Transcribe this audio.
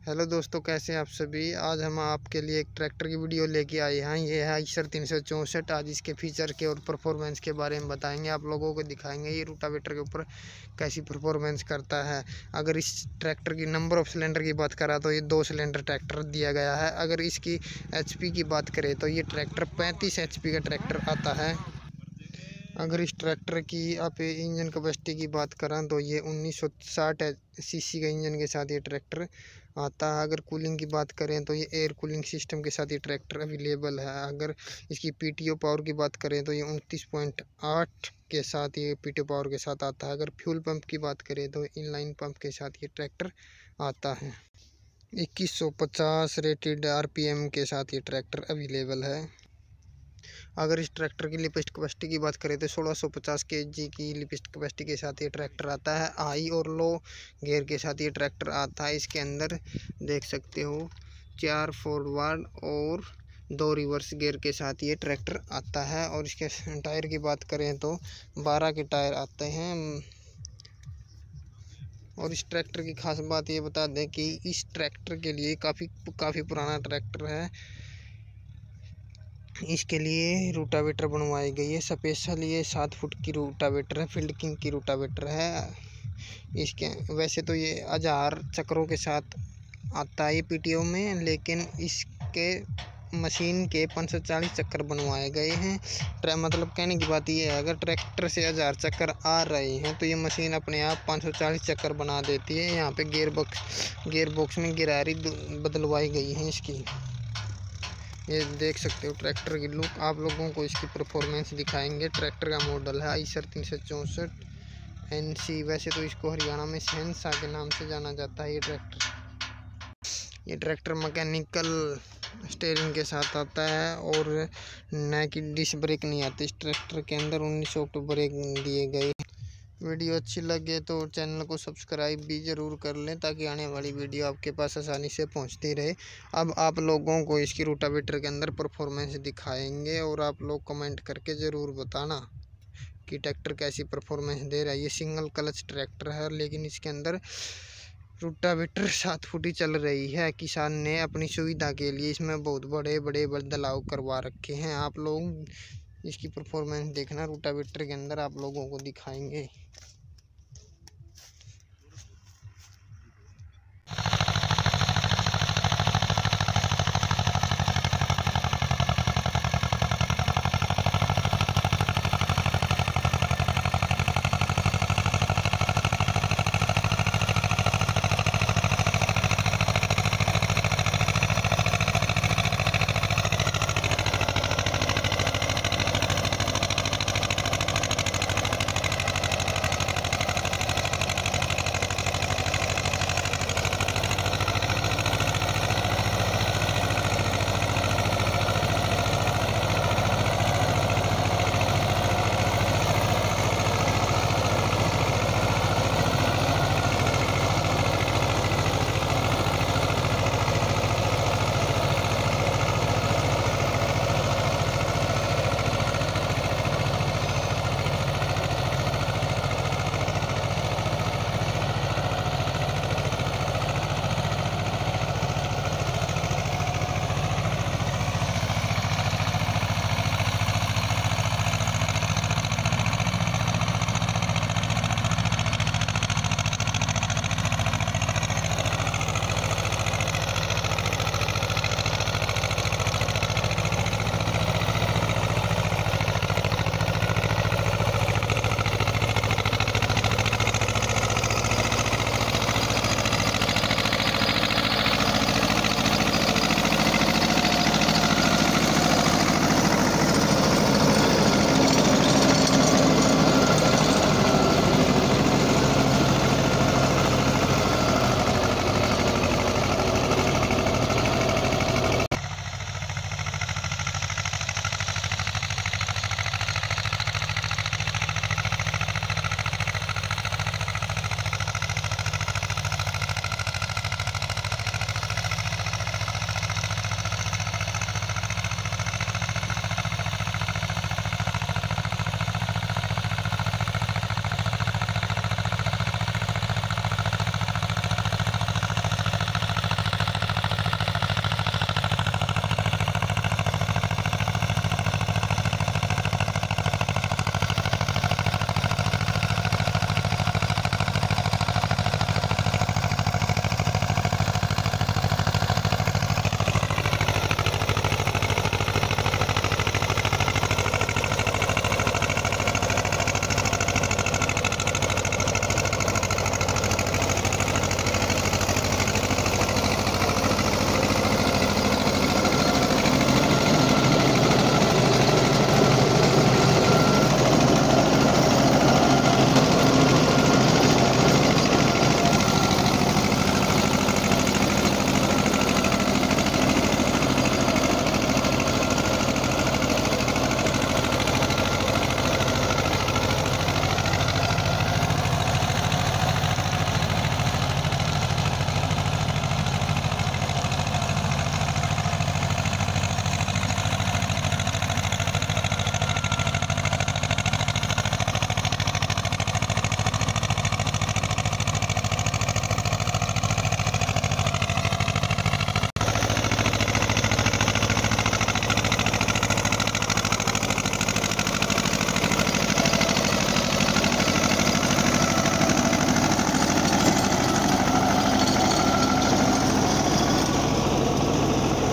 Hello दोस्तों, कैसे हैं आप सभी। आज हम आपके लिए एक ट्रैक्टर की वीडियो लेके आए हैं। ये है आइशर 364। आज इसके फीचर के और परफॉर्मेंस के बारे में बताएंगे, आप लोगों को दिखाएंगे ये रोटावेटर के ऊपर कैसी परफॉर्मेंस करता है। अगर इस ट्रैक्टर की नंबर ऑफ सिलेंडर की बात करा तो ये 2 सिलेंडर ट्रैक्टर दिया गया है। अगर इसकी HP की बात करें तो ये ट्रैक्टर 35 HP का ट्रैक्टर आता है। अगर इस ट्रैक्टर की आप इंजन कैपेसिटी की बात करें तो ये 1960 CC का इंजन के साथ ये ट्रैक्टर आता है। अगर कूलिंग की बात करें तो ये एयर कूलिंग सिस्टम के साथ ये ट्रैक्टर अवेलेबल है। अगर इसकी PTO पावर की बात करें तो ये 29.8 के साथ ये PTO पावर के साथ आता है। अगर फ्यूल पंप की बात करें तो इनलाइन पंप के साथ ये ट्रैक्टर आता है। 2150 रेटेड RPM के साथ ये ट्रैक्टर अवेलेबल है। अगर इस ट्रैक्टर की लिपिस्ट कैपेसिटी की बात करें तो 1650 kg की लिपिस्ट कैपेसिटी के साथ ये ट्रैक्टर आता है। हाई और लो गियर के साथ ये ट्रैक्टर आता है। इसके अंदर देख सकते हो 4 फॉरवर्ड और 2 रिवर्स गियर के साथ ये ट्रैक्टर आता है। और इसके टायर की बात करें तो 12 के टायर आते हैं। और इस ट्रैक्टर की खास बात ये बता दें कि इस ट्रैक्टर के लिए काफ़ी पुराना ट्रैक्टर है। इसके लिए रोटावेटर बनवाई गई है स्पेशल। ये 7 फुट की रोटावेटर है, फील्ड किंग की रोटावेटर है। इसके वैसे तो ये 1000 चक्रों के साथ आता है PTO में, लेकिन इसके मशीन के 540 चक्कर बनवाए गए हैं। मतलब कहने की बात ये है, अगर ट्रैक्टर से 1000 चक्कर आ रहे हैं तो ये मशीन अपने आप 540 चक्कर बना देती है। यहाँ पे गेयर बॉक्स में गिरारी बदलवाई गई है इसकी। ये देख सकते हो ट्रैक्टर की लुक। आप लोगों को इसकी परफॉर्मेंस दिखाएंगे। ट्रैक्टर का मॉडल है आइशर 364 NC। वैसे तो इसको हरियाणा में सहनसा के नाम से जाना जाता है। ये ट्रैक्टर मैकेनिकल स्टीयरिंग के साथ आता है और न कि डिस्क ब्रेक नहीं आती इस ट्रैक्टर के अंदर। 19 ऑक्टो ब्रेक दिए गए। वीडियो अच्छी लगे तो चैनल को सब्सक्राइब भी ज़रूर कर लें ताकि आने वाली वीडियो आपके पास आसानी से पहुंचती रहे। अब आप लोगों को इसकी रोटावेटर के अंदर परफॉर्मेंस दिखाएंगे और आप लोग कमेंट करके ज़रूर बताना कि ट्रैक्टर कैसी परफॉर्मेंस दे रहा है। ये सिंगल क्लच ट्रैक्टर है, लेकिन इसके अंदर रोटावेटर 7 फुट ही चल रही है। किसान ने अपनी सुविधा के लिए इसमें बहुत बड़े बड़े बदलाव करवा रखे हैं। आप लोग इसकी परफॉर्मेंस देखना, रोटावेटर के अंदर आप लोगों को दिखाएंगे।